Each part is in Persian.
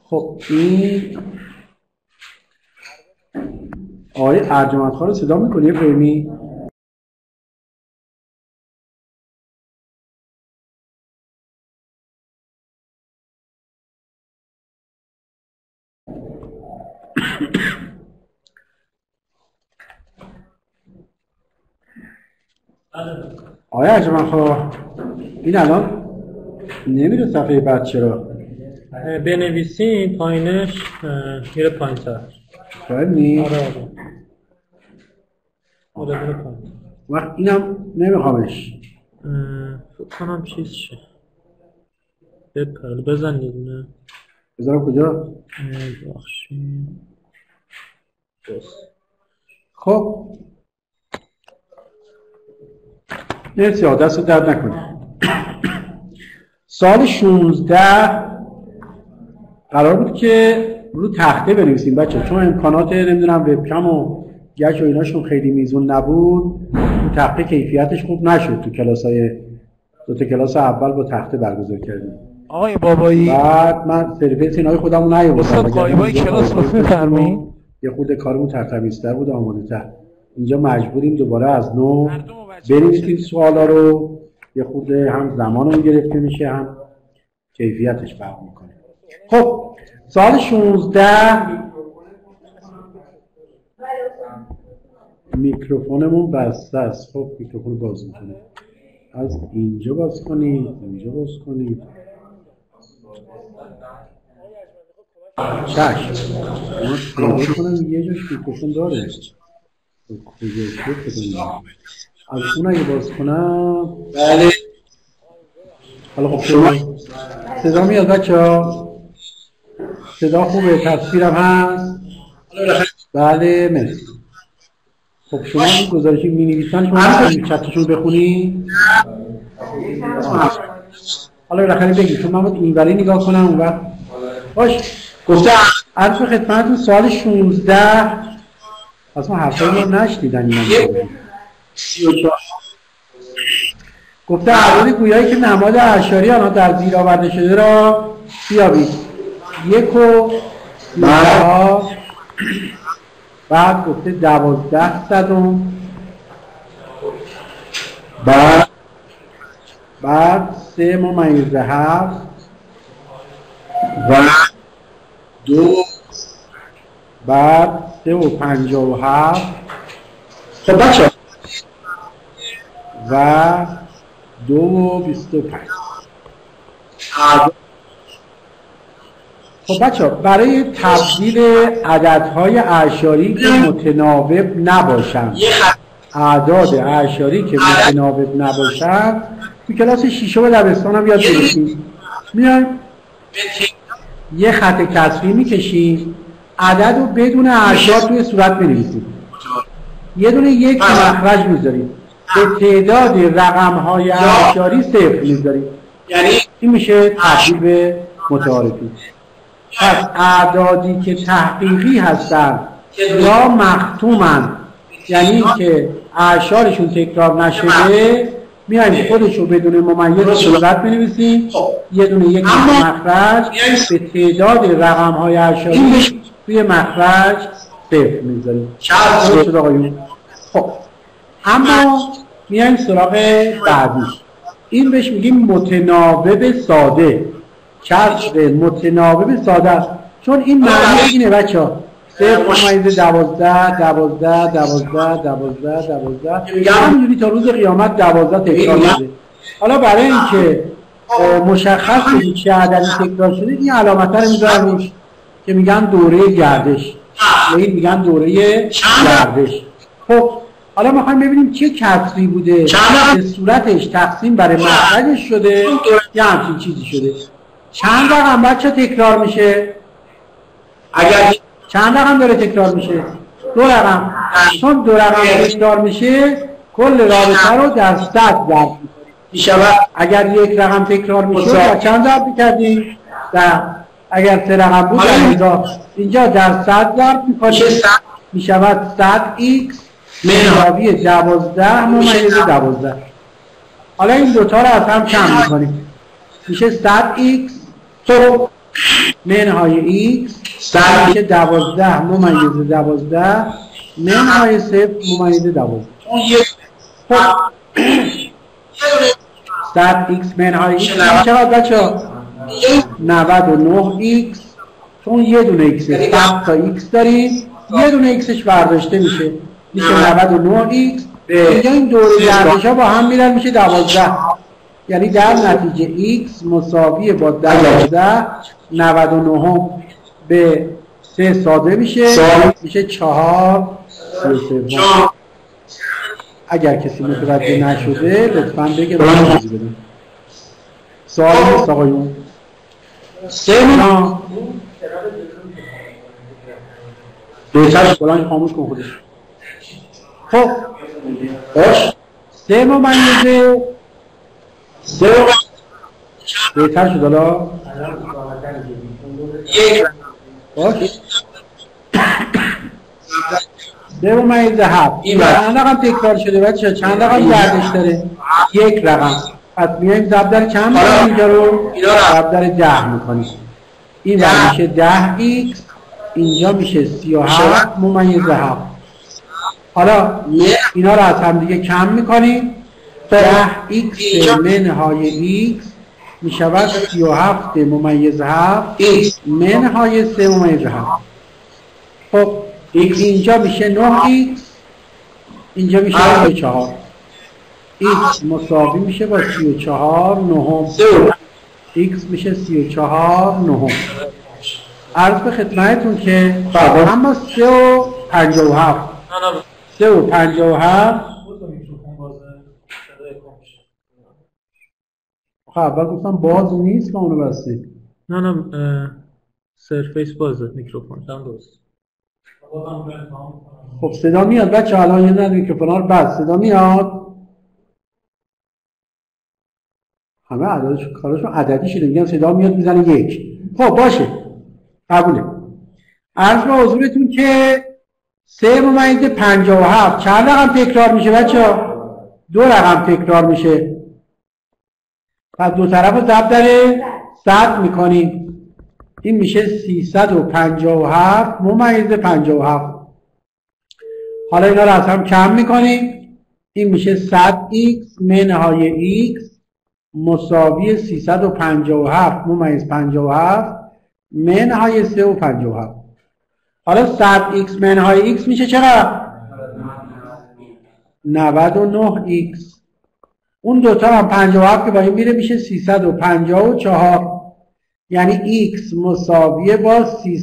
خب این آقای ارجمند خان رو صدا میکنی فهمی؟ آقای ارجمند خان این الان نمیره صفحه بعد چرا؟ بنویسین پایینش میره پایین تر. باید نی؟ آره میره پایین. وقت اینم نمیخوامش. فکر کنم چیز شه. بزن یه دونه. بذارم کجا؟ بخشی. خب مرسی دست رو درد نکنه. سال 16 قرار بود که رو تخته بنویسیم بچه، چون امکانات نمیدونم وبکم و گچ و ایناشون خیلی میزون نبود، رو تخته کیفیتش خوب نشد. تو کلاسای دو تا کلاس اول با تخته برگزار کردیم. آقای بابایی بعد من سرفیس اینای خودمون نیاوردم. استاد قایبای کلاس رو بفرمایید. یه خود کارمون ترتمیزتر بود، آماده‌تر. اینجا مجبوریم دوباره از نو بنویسیم سوالا رو، یه خود هم زمانمون گرفته میشه هم کیفیتش فرق میکنه. خب سال 16 میکروفونمون بسته است. خب میکروفون باز میکنه، از اینجا باز کنید، اینجا باز کنید. چشم من پیدا کنم یه جاش میکروفون داره. از اون اگه باز کنم بله. حالا خب شما صدا میاد بچه ها؟ صدا خوبه؟ تصویرم هست؟ بله مرسی. خب شما این گزارشی می نویسن شما میتونید چتشون بخونی؟ حالا بالاخره بگید چون من باید اینوری نگاه کنم اون وقت. باش گفته عرض به خدمتتون سال 16 اصلا حرفایی رو نشنیدن اینا. 34 گفته اعداد گویایی که نماد اعشاری آنها در زیر آورده شده را بیابید. 1 و 4 بعد گفته 12 صدم بعد 3 ممیز 7 و 2 بعد 3 و 57 خب بچه و 2 و 25. خب بچه برای تبدیل عددهای اعشاری که متناوب نباشند، اعداد اعشاری که متناوب نباشند، تو کلاس شیشم دبستان هم یاد گرفتیم. میایم یه خط کسری میکشیم، عدد رو بدون اعشار توی صورت بنویسیم، یه دونه یک مخرج میذاریم، به تعداد رقم‌های اعشاری صفر میذاریم، یعنی این میشه تبدیل به متعارفی. پس اعدادی که تحقیقی هستن یا مختومن، یعنی که اعشارشون تکرار نشده، میایم خودشو بدون ممیز صورت بنویسیم، یه دونه یک مخرج به تعداد رقم‌های اعشاری توی مخرج صفر میذاریم. خب اما میایم سراغ بعدی، این بهش میگیم متناوب ساده. چرخ متناوب ساده است، چون این معنی اینه بچه ها 0.12 همینجوری تا روز قیامت 12 تکرار شده. حالا برای اینکه مشخص بشه چه عددی تکرار شده، این علامت رو میذارم روش که میگن دوره گردش، این میگن دوره گردش. خب حالا میخوایم ببینیم چه کسری بوده که صورتش تقسیم برای مخرجش شده یا همچین چیزی شده. چند رقم بچه تکرار میشه؟ اگر چند رقم داره تکرار میشه؟ 2 رقم. چون 2 رقم تکرار میشه کل رابطه رو در 100 ضرب میشود. اگر 1 رقم تکرار میشه در چند ضرب میکردیم؟ در اگر 3 رقم بود اینجا در 100 ضرب میکنیم، میشود 100x مساوی 12 ممیز 12. حالا این دوتا رو از هم کم میکنیم، میشه 100x. تو منهای ایکس میشه 12 ممیز 12 منهای 0 ممیز 12. خب 100 ایکس منهای ایکس چقدر بچه ها؟ 99 ایکس، چون یه دونه ایکس 100 تا ایکس داریم، یه دونه ایکسش برداشته میشه 99 ایکس. اینجا این دوره گردش ها با هم میرن میشه 12، یعنی در نتیجه ایکس مساوی با 12 99 به 3 ساده میشه 4 33. اگر کسی متوجه نشده لطفاً بگه من توضیح بدم. سوال نیست آقایون؟ بهتر بلند خاموش کن خودش. خب باش 3 ممیزه بهتر شد حالا باش 3 ممیزه 7 چند رقم تکرار شده بچه؟ چند رقم گردش داره؟ 1 رقم. پس میایم ضرب در چند میکنیم اینجا رو؟ ضرب در 10 میکنیم. این میشه 10 ایکس، اینجا میشه 37 ممیز 7. حالا اینا رو از هم دیگه کم میکنیم. 10 ایکس منهای ایکس میشود 37 ممیز 7 منهای 3 ممیز 7. خب اینجا میشه 9 ایکس، اینجا میشه 34. ایکس مساوی میشه با 34 نهم. ایکس میشه 34 نهم. عرض به خدمتتون که اما 3 و 57 3 و 57 خب اول گفتم باز نیست ما اونو بستیم. نه سرفیس بازه میکروفون هم درست. خب صدا میاد بچه؟ الان یه نه میکروفون ها رو بست صدا میاد؟ همه عددشون کارشون عددی شده میگن صدا میاد میزنه 1. خب باشه قبوله. عرض به حضورتون که 3 ممیز 57 چند رقم تکرار میشه بچه ها؟ 2 رقم تکرار میشه. پس دو طرف رو ضرب در 100 میکنیم. این میشه 357 ممیز 57. حالا اینا رو از هم کم میکنیم. این میشه 100 ایکس منهای ایکس مساوی 357 ممیز 57 منهای 3 و 57. حالا 100 ایکس منهای ایکس میشه چقدر؟ 99 ایکس. اون دوتا هم 57 که با این میره میشه 354. یعنی ایکس مساویه با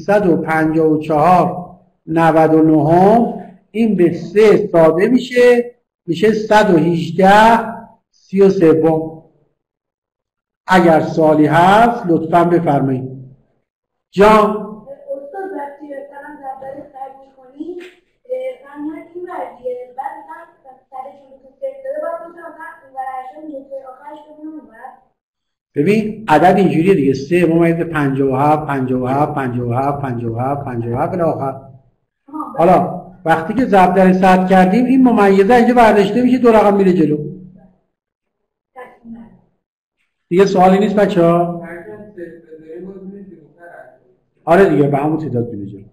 354 99. این به 3 ساده میشه 118 33. اگر سوالی هست لطفاً بفرمایید. جان استاد وقتی مثلا ضرب سر می‌کنی مثلا این وضعیه بعد مثلا سرشون تو صفر داره باید مثلا اون ورشون نقطه آخرش بمونه بعد ببین عدد اینجوریه دیگه 3 ممیز 57 57 57 57 57 به آخر. حالا وقتی که ضرب در 100 کردیم این ممیزه اینجا برداشته میشه 2 رقم میره جلو. دیگه سوالی نیست بچه‌ها؟ آره دیگه به همون تعداد میره جلو.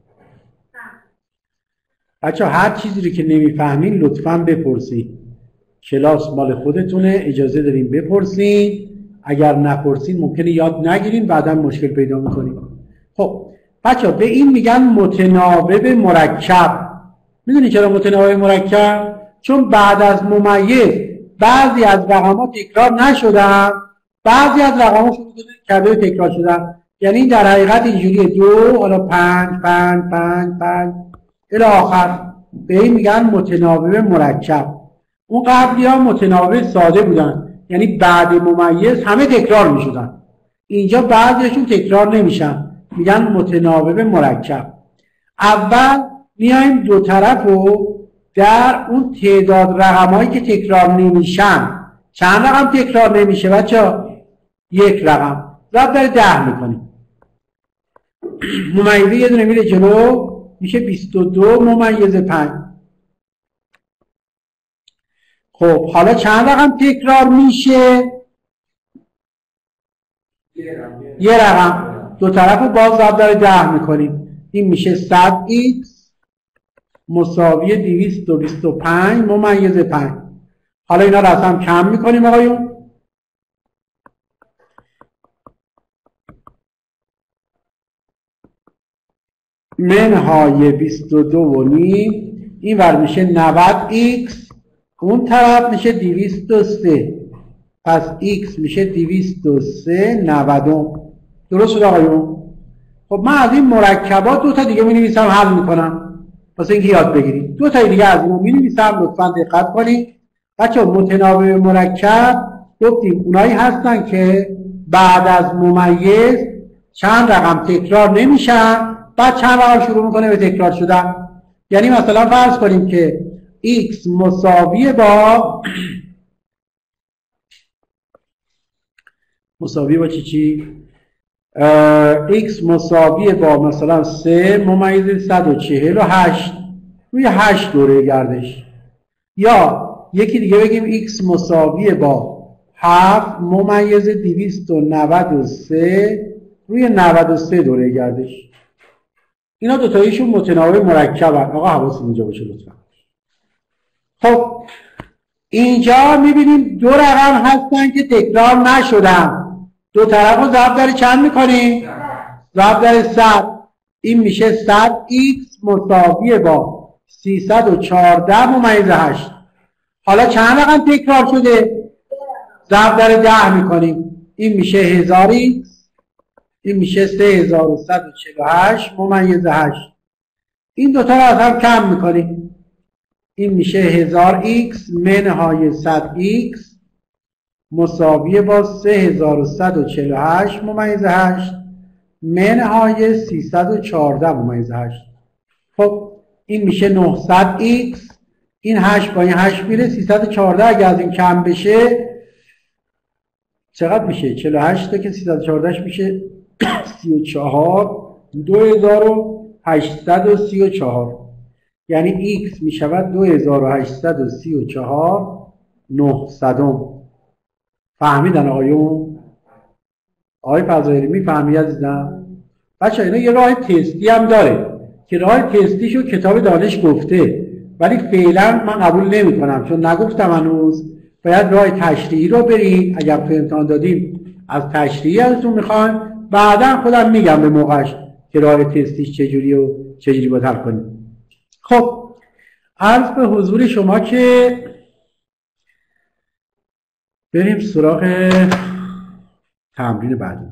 بچه‌ها هر چیزی رو که نمیفهمین لطفاً بپرسید. کلاس مال خودتونه، اجازه دارین بپرسین. اگر نپرسین ممکنه یاد نگیرین بعداً مشکل پیدا میکنین. خب بچه‌ها به این میگن متناوب مرکب. میدونی چرا متناوب مرکب؟ چون بعد از ممیز بعضی از رقم‌ها تکرار نشدن، بعضی از رقم‌ها کبه تکرار شدن. یعنی در حقیقت اینجوریه 2 حالا 5 5 5 5 الی آخر. به این میگن متناوب مرکب. اون قبلی ها متناوب ساده بودن، یعنی بعد ممیز همه تکرار میشدن. اینجا بعضیشون تکرار نمیشن، میگن متناوب مرکب. اول میایم دو طرف رو در اون تعداد رقمایی که تکرار نمیشن. چند رقم تکرار نمیشه بچه‌ها؟ 1 رقم. ضرب در 10 میکنیم. ممیزه یه دونه میره جلو میشه 22 ممیز 5. خب حالا چند رقم تکرار میشه؟ 1 رقم. دو طرف رو باز ضرب در 10 میکنیم. این میشه 100x مساوی 225 ممیز 5. حالا اینا رو از هم کم میکنیم آقایون. منهای 22 و نیم این ور میشه 90x، اون طرف میشه 203. پس x میشه 203 90. درست شد آقایون؟ خب من از این مرکبات دو تا دیگه می نویسم حل میکنم واسه اینکه یاد بگیرید. دو تا دیگه از اینا می نویسم، لطفا دقت کنید. بچه‌ها متناوب مرکب گفتیم اونایی هستن که بعد از ممیز چند رقم تکرار نمیشن، بعد چند رقم شروع میکنه به تکرار شدن. یعنی مثلا فرض کنیم که x مساوی با چی؟ x مساوی با مثلا 3 ممیز 148 روی 8 دوره گردش، یا یکی دیگه بگیم x مساوی با 7 ممیز 293 روی 93 دوره گردش. اینا دوتاییشون متناوب مرکبن. آقا حواستون اینجا باشه لطفا. خب اینجا میبینیم دو رقم هستن که تکرار نشدن. دو طرف رو ضرب در چند میکنیم؟ ضرب در 100. این میشه 100x مساوی با 314 ممیز 8. حالا چند رقم تکرار شده؟ ضرب در 10 میکنیم. این میشه 1000x، این میشه 3148 ممیز 8. این دوتا رو از هم کم میکنیم. این میشه 1000x منهای 100x مساوی با 3148 ممیز 8 منهای 314 ممیز 8. خب این میشه 900x. این 8 با این 8 میره 314. اگه از این کم بشه چقدر میشه؟ 48 تا که 314 میشه 34 2834. یعنی x میشود 2834 900. فهمیدن آقایون؟ آقای فضایلی میفهمی عزیزم؟ بچه اینا یه راه تستی هم داره که راه تستیشو کتاب دانش گفته، ولی فعلا من قبول نمی کنم چون نگفتم هنوز. باید راه تشریحی رو برید. اگر تو امتحان دادیم از تشریحی ازتون میخوان، بعدا خودم میگم به موقعش که راه تستیش چجوری و چجوری باید حل کنیم. خب عرض به حضور شما که بریم سراغ تمرین بعدی.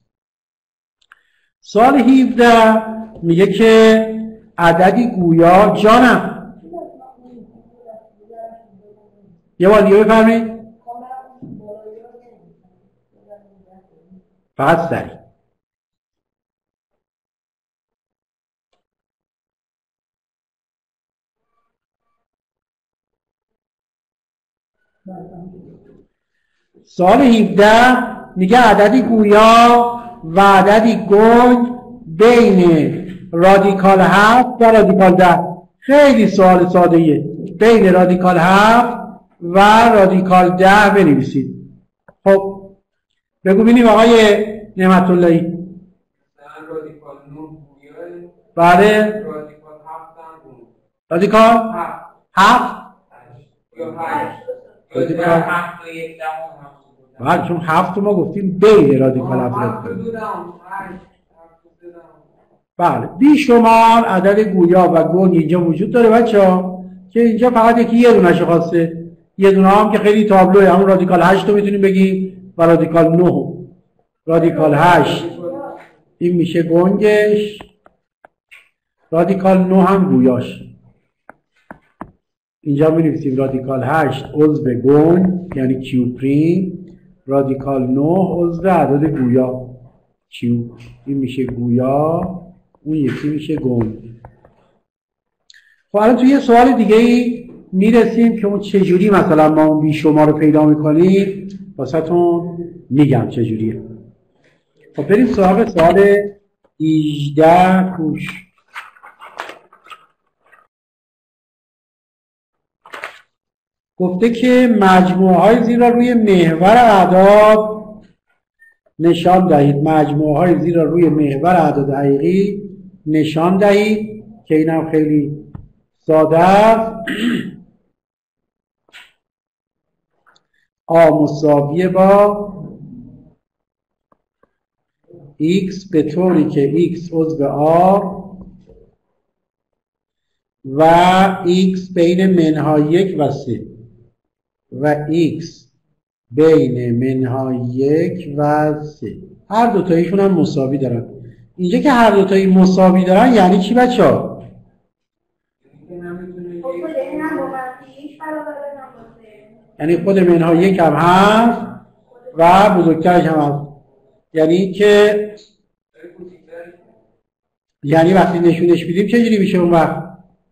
سوال 17 میگه که عددی گویا جانم. یه بار دیگه بفرمایید. فقط سریع. سوال 17 میگه عددی گویا و عددی گنج بین رادیکال 7 و رادیکال 10. خیلی سوال ساده ایه. بین رادیکال 7 و رادیکال 10 بنویسید. خب بگو ببینیم آقای نعمت اللهی. رادیکال 9 گویاه. بله. رادیکال 7 هم گویاه. رادیکال 7 یا 8. رادیکال 7 و 1 دهم. بله چون 7 ما گفتیم بین رادیکال 7. بله بیشمار عدد گویا و گنج اینجا وجود داره بچه‌ها که اینجا فقط یه دونه‌ش خواسته. یه دونه هم که خیلی تابلوه، همون رادیکال 8 رو میتونیم بگیم و رادیکال 9. رادیکال 8 این میشه گنجش، رادیکال 9 هم گویاش. اینجا می‌نویسیم رادیکال 8 عضو گنج یعنی کیو پریم، رادیکال 9 عضو عدد گویا کیو. این میشه گویا، اون یکی میشه گنج. خب الان توی یه سوال دیگه ای میرسیم که اون چجوری مثلا ما اون بیشمار رو پیدا میکنیم واسهتون میگم چجوریه. خب بریم سراغ سوال 18 کوش. گفته که مجموعه های زیر روی محور اعداد نشان دهید مجموعه های زیر روی محور اعداد حقیقی نشان دهید که اینم خیلی ساده است. آ مساویه با x به طوری که x عضو آ و x بین منهای 1 و 3 و x بین منهای 1 و 3. هر دوتاییشون هم مساوی دارن. اینجا که هر دوتایی مساوی دارن یعنی چی بچه ها؟ یعنی خود منهای 1 هم هست و بزرگترش هم هست. یعنی که یعنی وقتی نشونش میدیم چجوری میشه اون وقت؟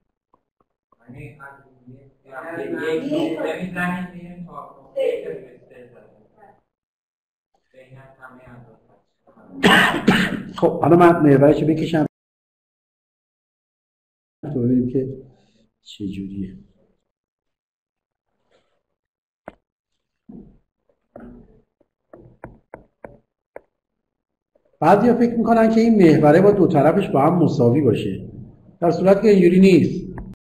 خب حالا من محورشو بکشم تو ببینیم که چجوریه. بعضیا فکر میکنن که این محوره با دو طرفش با هم مساوی باشه، در صورت که اینجوری نیست.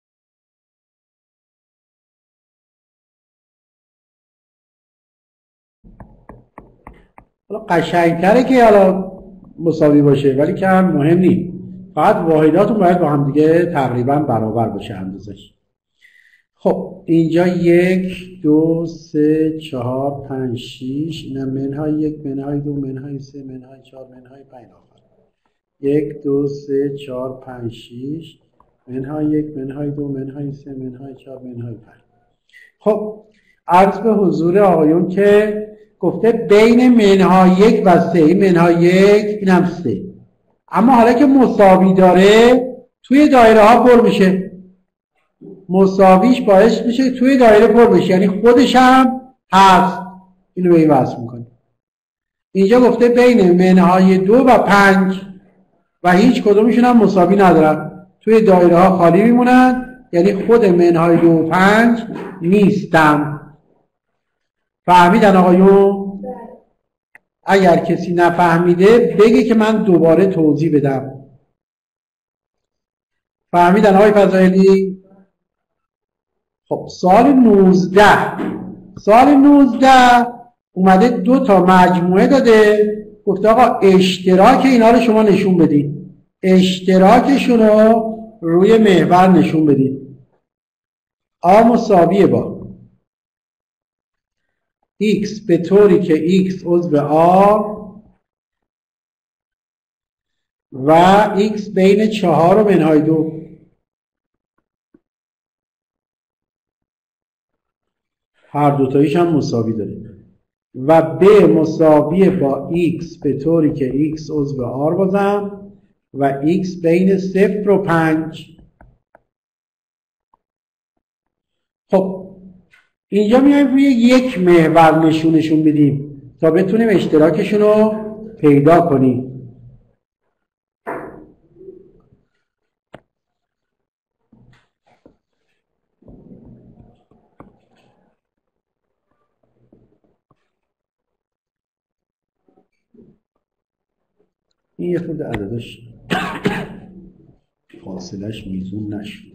حالا قشنگتره که حالا مساوی باشه ولی که هم مهم نیست، فقط واحداتون باید با هم دیگه تقریبا برابر باشه اندازش. خب اینجا 1 2 3 4 5 6 اینم منهای 1 منهای 2 منهای 3 منهای 4 منهای 5 آخر 1 2 3 4 5 6 منهای 1 منهای 2 منهای 3 منهای 4 منهای 5. خب عرض به حضور آقایون که گفته بین منهای 1 و 3، این منهای 1 اینم 3، اما حالا که مساوی داره توی دایره ها پر میشه، مساویش باعث میشه توی دایره پر بشه، یعنی خودش هم هست. اینو به این وصل میکنه. اینجا گفته بین منهای 2 و 5 و هیچ کدومشون هم مساوی ندارن، توی دایره ها خالی میمونن، یعنی خود منهای 2 و 5 نیستن. فهمیدن آقایون؟ اگر کسی نفهمیده بگه که من دوباره توضیح بدم. فهمیدن آقای فضائلی؟ خب سوال 19 اومده 2 تا مجموعه داده، گفته آقا اشتراک اینا رو شما نشون بدید، اشتراکشون رو روی محور نشون بدید. آ مساویه با x به طوری که x عضو آ و x بین 4 و منهای 2. هر دوتاییش هم مساوی داره. و ب مساویه با x به طوری که x عضو آر بازم و x بین 0 و 5. خب اینجا میایم روی یک محور نشونشون بدیم تا بتونیم اشتراکشون رو پیدا کنیم. این یه خورده عددش فاصلش میزون نشد.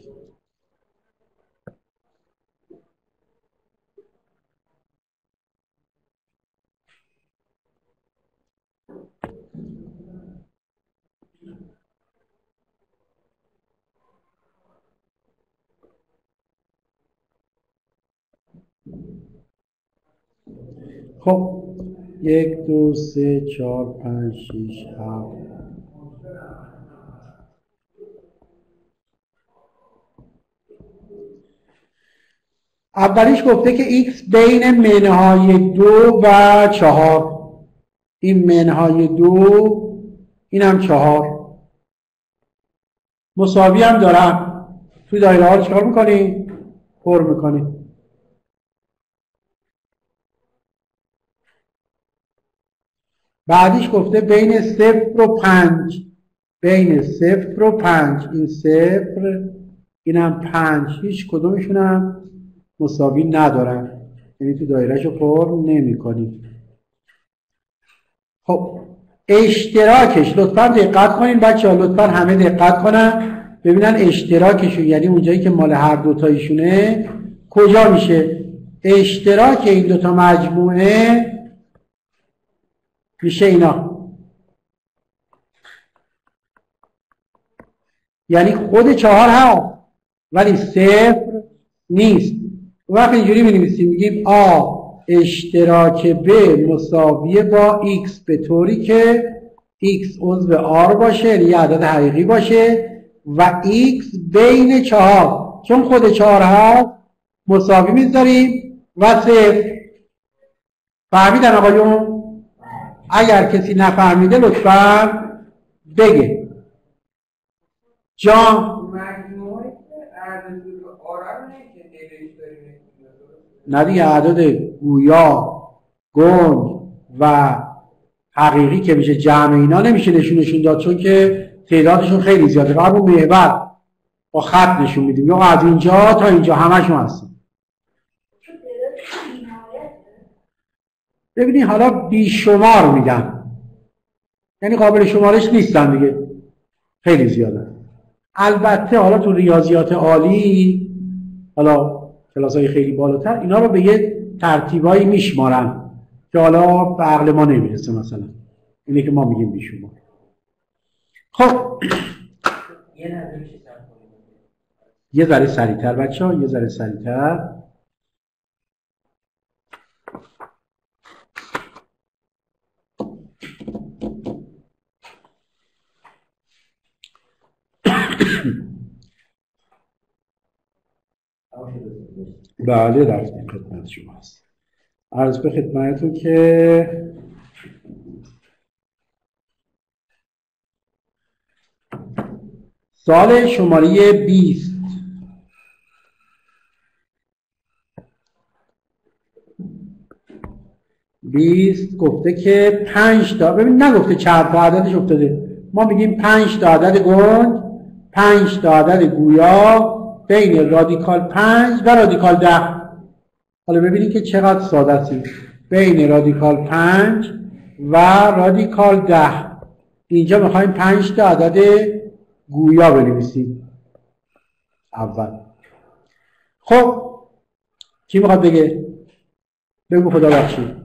خب 1 2 3 4 5 6 7. اولیش گفته که x بین منهای 2 و 4. این منهای 2 این هم 4 مساوی هم دارن. توی دایره ها چیکار میکنیم؟ پر میکنیم. بعدیش گفته بین 0 و 5. بین 0 و 5 این 0 اینم 5 هیچ کدومشون هم مساوی ندارن، یعنی تو دایرهشو پر نمی کنیم. خب اشتراکش، لطفا دقت کنین بچه‌ها، لطفا همه دقت کنن ببینن اشتراکشون، یعنی اونجایی که مال هر دوتایشونه کجا میشه. اشتراک این دوتا مجموعه میشه اینا، یعنی خود 4 هست ولی 0 نیست. وقتی اینجوری می‌نویسیم میگیم آ اشتراک ب مساویه با x به طوری که x عضو R باشه، یعنی یه عدد حقیقی باشه و x بین 4، چون خود 4 هست مساوی میذاریم و 0. فهمیدن آقایون؟ اگر کسی نفهمیده لطفا بگه. جان مجموعه اعداد آرا رو نمیشه نوشت داریم. نه دیگه، اعداد گویا، گنج و حقیقی که میشه جمع اینا نمیشه نشونشون داد، چون که تعدادشون خیلی زیاده. فقط اون محور با خط نشون میدیم، یا از اینجا تا اینجا همشون هستن. ببینید حالا بیشمار میدن، یعنی قابل شمارش نیستن دیگه، خیلی زیاده. البته حالا تو ریاضیات عالی، حالا کلاس‌های خیلی بالاتر، اینا رو به یه ترتیبایی میشمارن که حالا به عقل ما نمیرسه. مثلا اینه که ما میگیم بیشمار. خب یه ذره سریع‌تر بچه‌ها، یه ذره سریع‌تر. بله رفتیم خدمت شما هست. عرض به خدمتتون که سال شماره 20 گفته که 5 تا، ببین نگفته چند تا عددش افتاده، ما میگیم 5 تا عدد گنج، 5 تا عدد گویا بین رادیکال 5 و رادیکال 10. حالا ببینید که چقدر ساده است، بین رادیکال 5 و رادیکال 10. اینجا میخوایم 5 تا عدد گویا بنویسیم اول. خب کی میخواد بگه؟ بگو خدا بخشید.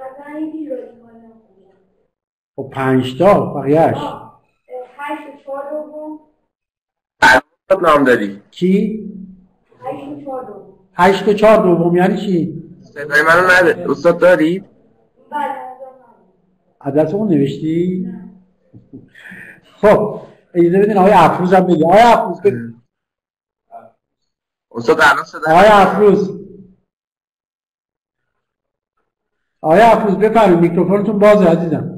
خب 5 تا بقیه‌اش 8 و 4 دوم. نام دادی کی؟ 8 و 4 دوم. 8 و 4 دوم یعنی چی؟ صدای منو نده استاد دارید؟ بله عددمون نوشتی؟ خب اجازه بدین آقای افروز هم بگه. آقای افروز بگه. استاد الان صدای آقای افروز، آقای افروز بفرمایید، میکروفونتون بازه عزیزم.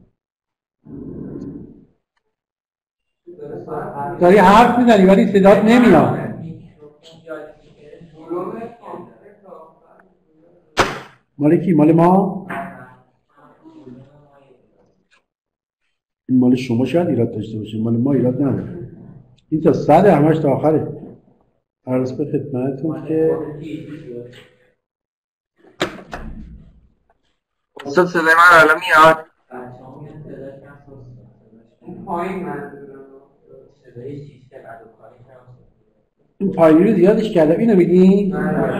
داری حرف میزنی ولی صدات نمیاد. مال کی؟ مال ما؟ این مال شما شاید ایراد داشته باشه، مال ما ایراد نداره. این تا 100 همش تا آخره. عرض به خدمتتون که استاد صدای من الان میاد؟ این پایینی رو زیادش کردم، اینو میگی؟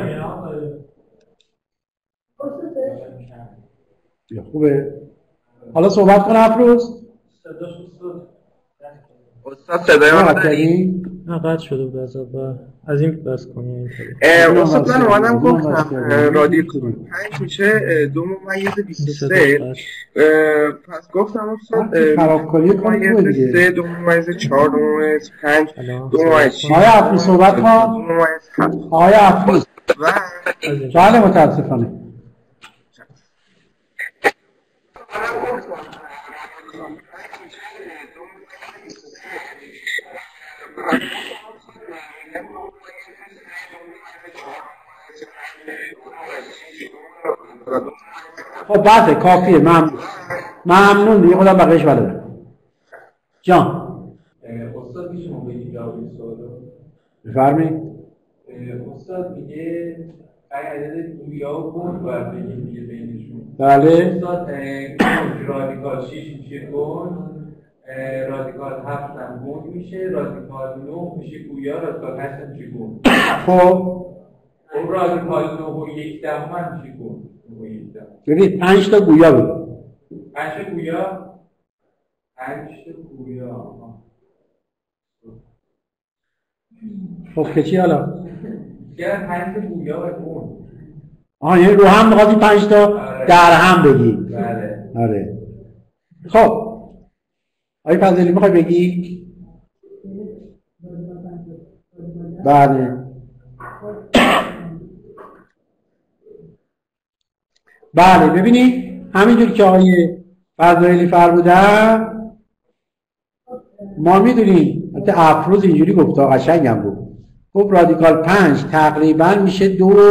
خوبه. حالا صحبت کن افروز. استاد صدای من داری؟ نه قطع شده بود از اول، از این بس کنی. استاد من اومدم گفتم رادیکال 5 میشه 2/23. پس گفتم استاد خرابکاری کنید دیگه. 3 2/4 2/5 2/6. آقای افروز صحبت کن. آقای افروز. بله متاسفانه. خب بسه کافیه. ممنون دیگه، خودم بقیهش بلدم. جان استاد میشه ما بگیم جواب این سوالو؟ بفرمایید. استاد میگه عدد گویا و گون باید بگیم دیگه بینشون. بله. رادیکال 6 میشه گون، رادیکال 7 هم گون میشه، رادیکال 9 میشه گویا، رادیکال 8 هم میشه گون. خب اون رادیکال 9 و 1 دهم هم میشه گون. ببین 5 تا گویا بود. 5 تا گویا 5 تا گویا. خب که چی حالا؟ گرم 5 تا گویا و گون. یعنی رو هم می‌خواستی 5 تا در هم بگی. بله. آره. خب آقای فضلی میخوای بگی؟ بله. بله ببینید همینجور که آقای فضلی فرمودن ما میدونیم البته افروز اینجوری گفته قشنگم بود. خب رادیکال 5 تقریبا میشه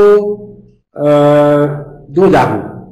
2 دهم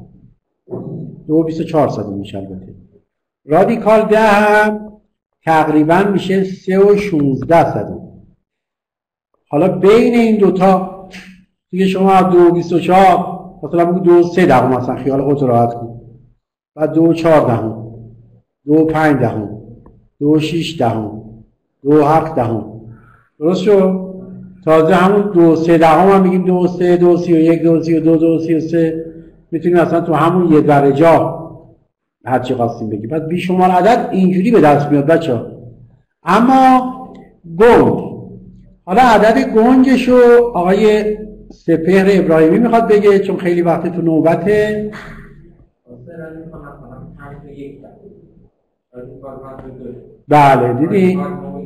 2.24 میشه. البته رادیکال 10 هم تقریبا میشه 3.16. حالا بین این دوتا دیگه شما 2.24 مثلا بگو 2.3 مثلا خیال خودت راحت کن، بعد 2.4 2.5 2.6 2.7 درست شد. تازه همون 2.3 هم میگیم 2.3 2.31 2.32 2.33 میتونیم اصلا تو همون یه درجه هر چی خواستیم بگیم. بعد بیشمار عدد اینجوری به دست میاد بچه‌ها. اما گنج، حالا عدد گنجشو آقای سپهر ابراهیمی میخواد بگه چون خیلی وقت تو نوبته. بله دیدی؟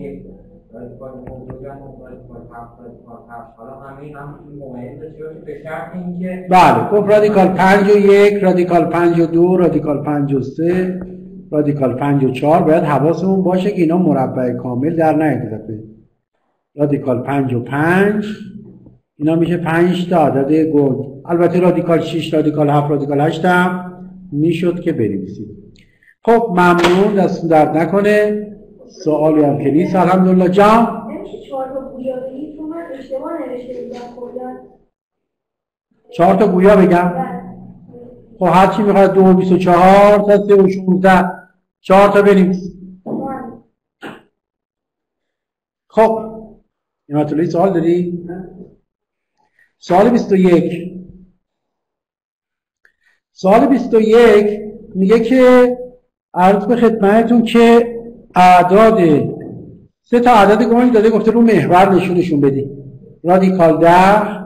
بله خب رادیکال 5 و 1 رادیکال 5 و 2 رادیکال 5 و 3 رادیکال 5 و 4 باید حواسمون باشه که اینا مربع کامل در نیاد. رادیکال 5 و 5 اینا میشه 5 تا عدد گنج. البته رادیکال 6 رادیکال 7 رادیکال 8 هم میشد که بنویسید. خب ممنون، دستون درد نکنه. سوالی هم که نیست الحمدلله. جان نمیشه 4 تا گویا بگید چون من اشتباه نوشته بودم کلا. 4 تا گویا بگم؟ خب هرچی میخواد 2.24 تا 3.16 4 تا بنویس. خب این مطلعی سوال داری؟ سوال 21. سوال 21 میگه که عرض به خدمتتون که اعداد 3 تا عدد گنج داده، گفته رو محور نشونشون بدی. رادیکال 10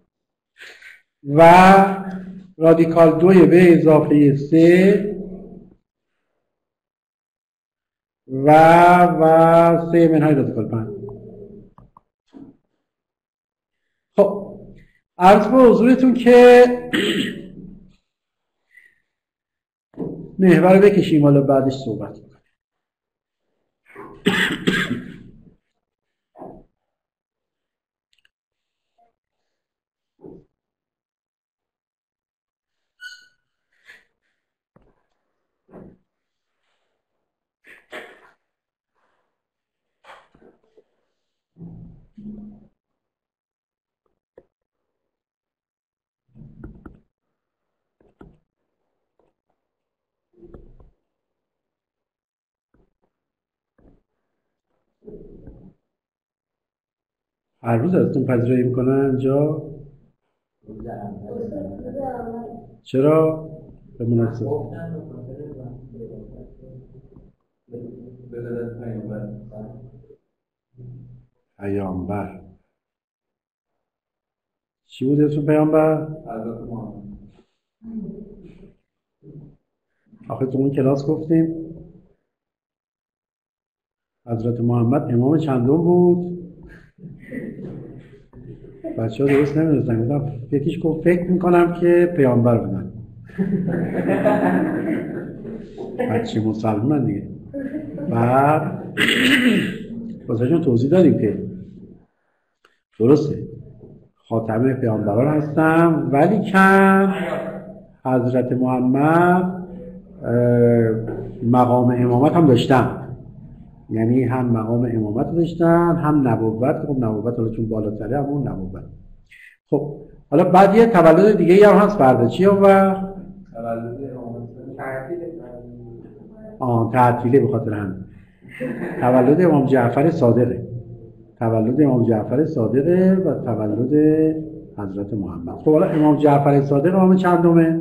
و رادیکال 2 به اضافه 3 و 3 منهای رادیکال 5. خب عرض به حضورتون که محور رو بکشیم حالا بعدش صحبت کنیم. هر روز ازتون پذیرایی میکنن اینجا؟ چرا؟ به مناسبت پیامبر چی بود اسم پیامبر؟ آخه تو اون کلاس گفتیم حضرت محمد امام چندم بود؟ بچه ها درست نمیدونستن. گفتم یکیش گفت فکر میکنم که پیامبر بودن. بچه مسلمان دیگه. بعد واسهشون توضیح دادیم که درسته خاتمه پیامبران هستم، ولی کن حضرت محمد مقام امامت هم داشتن. یعنی هم مقام امامت داشتن هم نبوت. خب نبوت حالا چون بالاتره همون نبوت. خب حالا بعد یه تولد دیگه هم هست فردا، چیه اون وقت؟ تولد امام تعطیله به خاطر هم تولد امام جعفر صادقه، تولد امام جعفر صادقه و تولد حضرت محمد. خب حالا امام جعفر صادق امام چندمه؟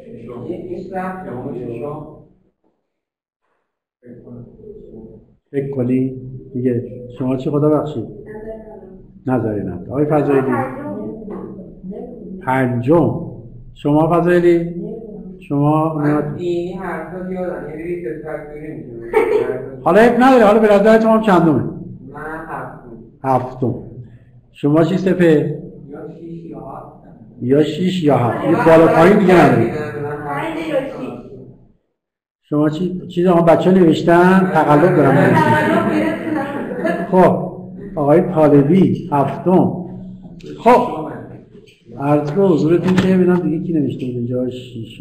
فکر کنی دیگه. شما چی خدا بخشید؟ نظری نداره. آقای فضایلی پنجم. شما فضایلی؟ شما این حرفا یادم یه ریز تکمیلی میشه. حالا اب نداره. حالا به نظر شما چندمه؟ من هفتم. شما چی سپه؟ یا 6 یا 6 یا 7. یا 7. یه بالا پایین دیگه نداره. شما چیز هم بچه ها نوشتن تقلب دارم نوشتن. خب آقای طالبی هفتم. خب عرض به حضورتون که ببینم دیگه کی نوشته بود اینجا. ششم.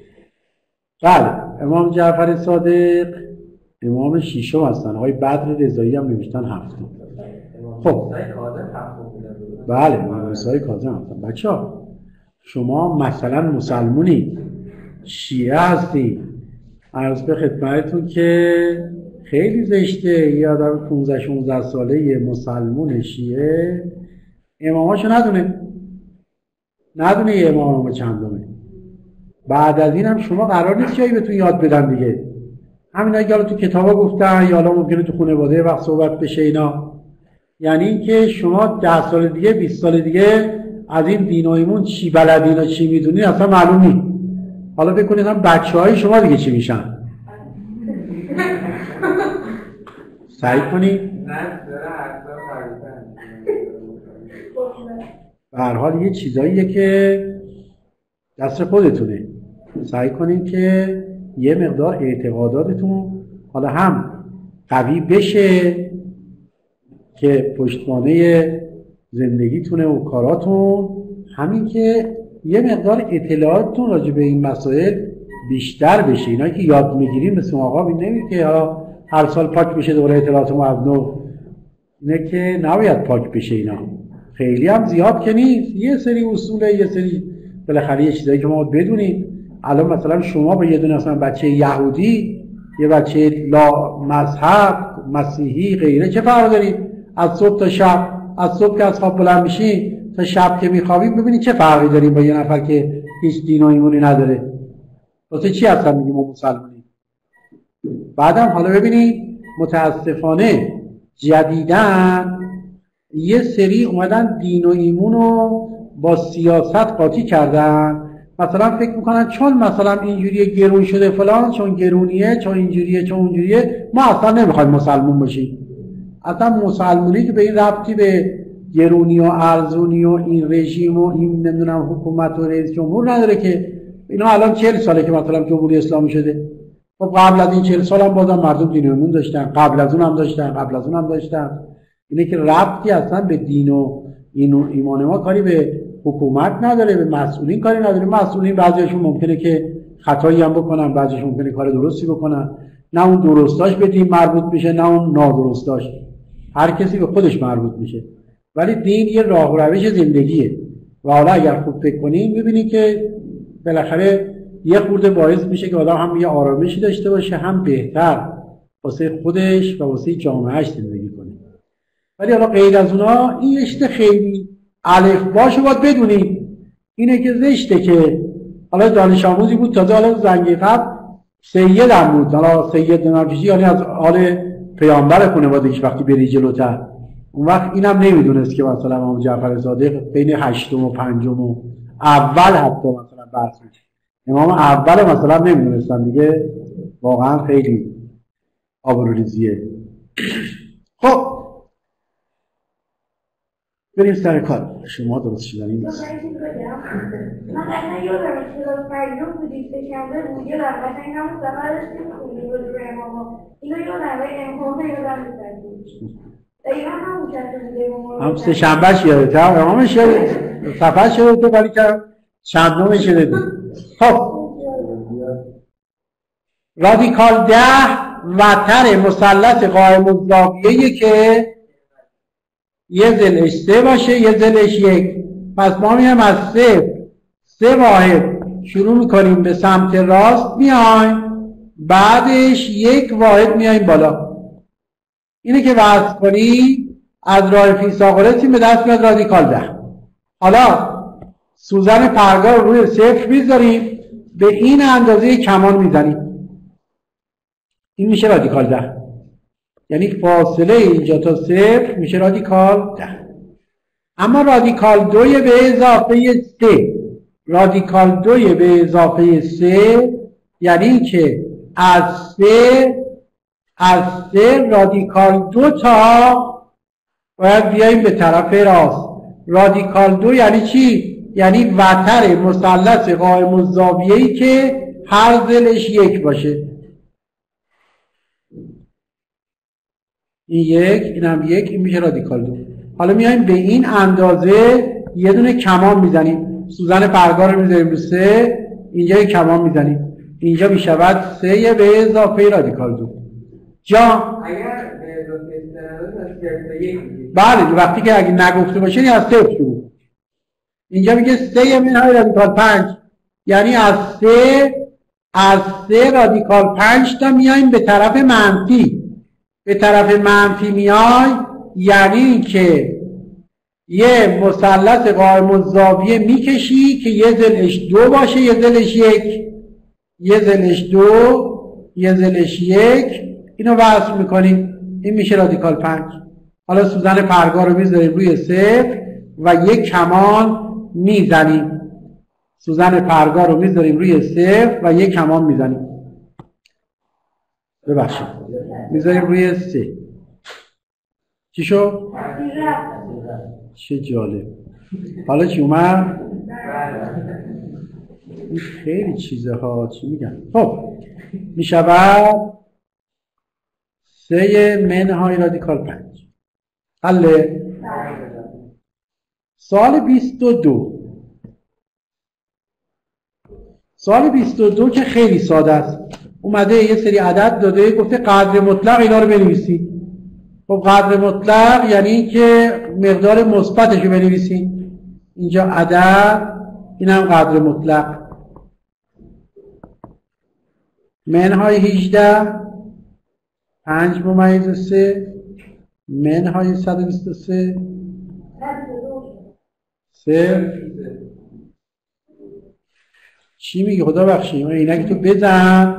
بله امام جعفر صادق امام ششم هستن. آقای بدر رضایی هم نوشتن هفتم. خب بله موسی کاظم هستن. بچه‌ها شما مثلا مسلمونی شیعه هستی، عرض به خدمتتون که خیلی زشته یه آدم 15-16 ساله یه مسلمون شیعه اماماشو ندونه یه امام چندمه. بعد از این هم شما قرار نیست جایی بهتون یاد بدن دیگه. همین که حالا تو کتابا گفتن یا حالا ممکنه تو خانواده وقت صحبت بشه اینا. یعنی اینکه شما 10 سال دیگه 20 سال دیگه از این دین و ایمون چی بلدین و چی میدونین اصلا معلوم نیست. حالا فکر کنید هم بچه‌های شما دیگه چی میشن. سعی کنید به هر حال یه چیزاییه که دست خودتونه. سعی کنید که یه مقدار اعتقاداتتون حالا هم قوی بشه که پشتوانه زندگیتونه و کاراتون، همین که یه مقدار اطلاعاتتون راجع به این مسائل بیشتر بشه. اینا که یاد میگیریم مثل آقا این نمیگه که هر سال پاک بشه دوره اطلاعات ما از نو. اینه که نباید پاک بشه. اینا خیلی هم زیاد که نیست. یه سری اصوله، یه سری بالاخره یه چیزایی که ما بدونیم. الان مثلا شما با یه دونه مثلا بچه یهودی، یه بچه لا مذهب مسیحی غیره چه فرق دارید؟ از صبح تا شب، از صبح که از خواب بلند میشین تا شب که میخوابید ببینید چه فرقی داریم با یه نفر که هیچ دین و ایمانی نداره. واسه چی اصلا میگیم ما مسلمانیم؟ بعدم حالا ببینید متاسفانه جدیدن یه سری اومدن دین و ایمون رو با سیاست قاطی کردن. مثلا فکر میکنن چون مثلا اینجوریه گرون شده فلان، چون گرونیه، چون اینجوریه، چون اونجوریه، ما اصلا نمیخوایم مسلمون باشیم. اصلا مسلمونی که به این ربطی به گرونی و ارزونی و این رژیم و این نمیدونم حکومت و رئیس جمهور نداره که. اینا الان 40 ساله که مثلا جمهوری اسلامی شده. خب قبل از این 40 سال هم بازم مردم دین و ایمان داشتن، قبل از اون هم داشتن. اینه که ربطی اصلا به دین و ایمان ما کاری به حکومت نداره، به مسئولین کاری نداره. مسئولین بعضیشون ممکنه که خطایی هم بکنن، بعضیشون ممکنه کار درستی بکنن. نه اون درستاش به دین مربوط میشه، نه اون نادرستاش. هر کسی به خودش مربوط میشه. ولی دین یه راه و روش زندگیه. و حالا اگر خوب فکر کنیم ببینید که بالاخره یه خورده باعث میشه که آدم هم یه آرامشی داشته باشه، هم بهتر واسه خودش و واسه جامعهش زندگی کنه. ولی حالا غیر از اونا این رشته خیلی الفباشو باید بدونید. اینه که زشته که حالا دانش آموزی بود تازه حالا زنگی قبل سیدم بود، حالا سید نمچشی یعنی از آل پیامبر خانوادگیش وقتی بری جلوتر، اون وقت اینم نمیدونست که مثلا امام جعفر صادق بین 8 و 5 و اول حتی مثلا بحث میشه. امام اول مثلا نمیدونستن دیگه. واقعا خیلی آبروریزیه. خب بریم سر کار. شما درست شدنی نیست. من قطعا یادم کلاس پریدون بودید سه‌شنبه بود، یادم قطعا همون سفر داشتیم خونیم راجع به اماما. اینو یادم ولی اماما یادم می‌کردیم. دقیقا همون کسی بوده اماما. هم سه‌شنبهش یادته، امامش سفرش یادته ولی که چندمش یادته. خب رادیکال 10 وتر مثلث قائم الزاویه‌ای که یه ضلعش 3 باشه، یه ضلعش 1. پس ما میایم از 3 واحد شروع میکنیم به سمت راست میایم، بعدش 1 واحد میایم بالا. اینه که وصل کنی از راه فیثاغورس به دست میاد رادیکال 10. حالا سوزن پرگار رو روی 0 میذاریم، به این اندازه کمان میزنیم، این میشه رادیکال 10. یعنی فاصله اینجا تا 0 میشه رادیکال 10. اما رادیکال 2 به اضافه 3، رادیکال 2 به اضافه 3 یعنی که از 3 رادیکال 2 تا باید بیاییم به طرف راست. رادیکال 2 یعنی چی؟ یعنی وتر مثلث قائم الزاویه‌ای که هر ضلعش 1 باشه. این 1، اینم 1، این میشه رادیکال 2. حالا میایم به این اندازه یه دونه کمان میزنیم، سوزن پرگار رو میذاریم رو 3، اینجا یه کمان میزنیم، اینجا میشود 3 به اضافه رادیکال 2. جا اگر به اضافه 3 بله، وقتی که اگه نگفته باشه یعنی از 0 شروع. اینجا میگه 3 منهای رادیکال 5، یعنی از 3 رادیکال 5 تا میایم به طرف منفی. به طرف منفی میای یعنی که یه مثلث قائم الزاویه میکشی که یه ضلعش 2 باشه، یه ضلعش 1، یه ضلعش 2، یه ضلعش 1، اینو وصل میکنیم، این میشه رادیکال 5. حالا سوزن پرگار رو میذاریم روی 0 و یک کمان میزنیم. سوزن پرگار رو میذاریم روی 0 و یک کمان میزنیم. ببخشید میذاریم روی 3. چی شد؟ چه جالب. حالا چی اومد؟ این خیلی چیزه ها، چی میگن؟ خب میشود 3 منهای رادیکال 5. حله؟ سوال 22. سوال 22 که خیلی ساده است. اومده یه سری عدد داده، گفته قدر مطلق اینا رو بنویسی. خب قدر مطلق یعنی که مقدار مثبتش رو بنویسی. اینجا عدد، اینم قدر مطلق. منهای 18 5/3 منهای 123 0. چی میگه خدا بخشی؟ اینک تو بزن.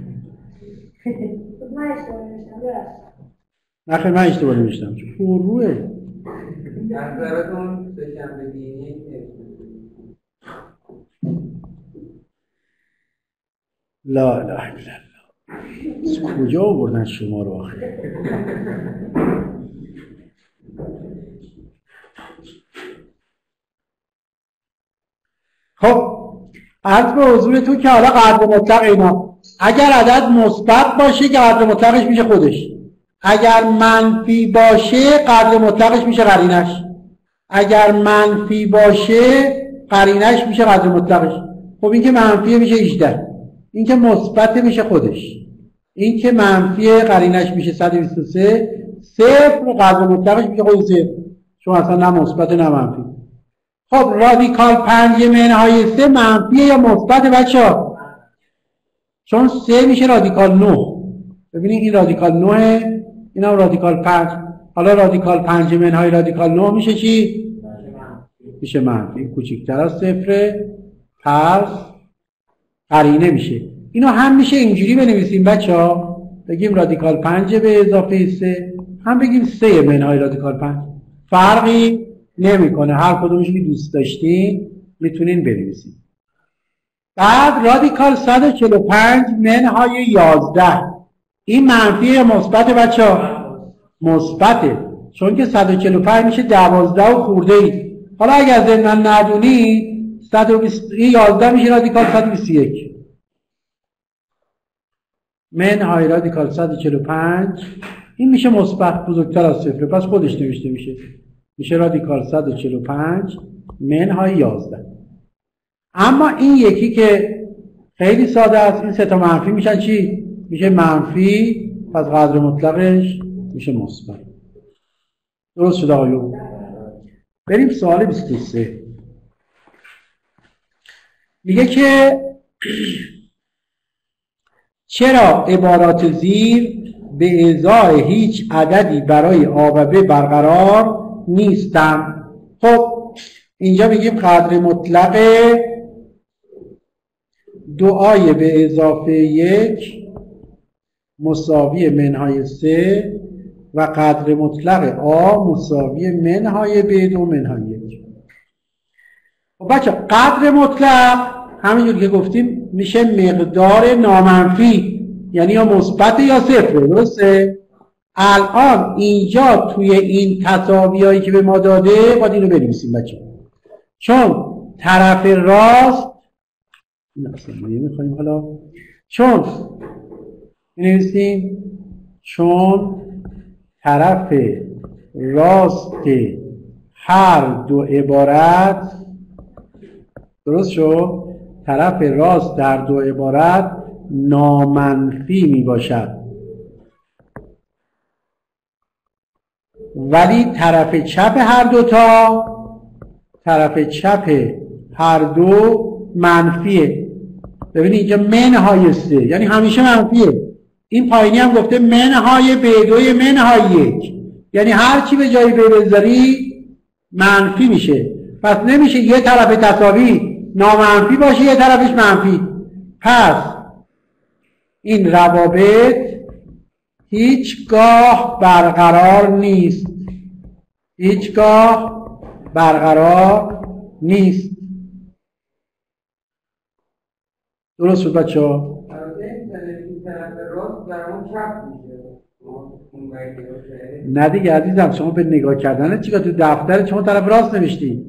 نخیر من اشتباه نوشتم چون پروه. نظرتون سه‌شنبه دینی لا اله الا الله. از کجا آوردن شما رو آخه؟ خب عرض به حضورتون که حالا قدر مطلق اینا اگر عدد مثبت باشه که قدر مطلقش میشه خودش، اگر منفی باشه قدر مطلقش میشه قرینش، اگر منفی باشه قرینش میشه قدر مطلقش. خب این که منفی میشه 18، این که مثبت میشه خودش، این که منفی قرینش میشه 123. 0 قدر مطلقش میشه خود 0 چون اصلا نه مثبت نه منفی. خب رادیکال 5 منهای 3 منفیه یا مثبت بچه‌ها؟ چون 3 میشه رادیکال 9. ببینید این رادیکال 9، اینم رادیکال 5. حالا رادیکال 5 منهای رادیکال 9 میشه چی؟ میشه منفی. کوچکتر از 0 پس قرینه میشه. اینو هم میشه اینجوری بنویسیم بچه‌ها، بگیم رادیکال 5 به اضافه 3، هم بگیم 3 منهای رادیکال 5. فرقی نمیکنه، هر کدومش که دوست داشتین میتونین بنویسید. بعد رادیکال 145 منهای 11، این منفی یا مثبت بچه‌ها؟ مثبته، چون که 145 میشه 12 و خورده ای. حالا اگر ضمن ندونی 11 میشه رادیکال 121 منهای رادیکال 145، این میشه مثبت بزرگتر از 0 پس خودش نوشته میشه، میشه رادیکال 145 منهای 11. اما این یکی که خیلی ساده است، این 3 تا منفی میشن چی؟ میشه منفی، پس قدر مطلقش میشه مثبت. درست شد آقایون؟ بریم سوال 23. میگه که چرا عبارات زیر به ازای هیچ عددی برای آ و ب برقرار نیستند. خب اینجا میگیم قدر مطلق 2آ به اضافه 1 مساوی منهای 3 و قدر مطلق آ مساوی منهای ب 2 منهای 1. خب بچه قدر مطلق همینجور که گفتیم میشه مقدار نامنفی، یعنی یا مثبت یا صفر. درسته؟ الان اینجا توی این تساویایی که به ما داده باید اینو بنویسیم بچه، چون طرف راست نمیخوایم حالا، چون بنویسیم چون طرف راست هر دو عبارت، درست شد؟ طرف راست در دو عبارت نامنفی می باشد، ولی طرف چپ هر دو منفیه. ببینید اینجا منهای 3 یعنی همیشه منفیه. این پایینی هم گفته منهای ب2 منهای 1 یعنی هر چی به جای ب بذاری منفی میشه. پس نمیشه یه طرف تساوی نامنفی باشه یه طرفش منفی. پس این روابط هیچگاه برقرار نیست، هیچگاه برقرار نیست. درست شد بچه ها؟ نه دیگه عزیزم، شما به نگاه کردن چیکار تو دفتر شما طرف راست نوشتی؟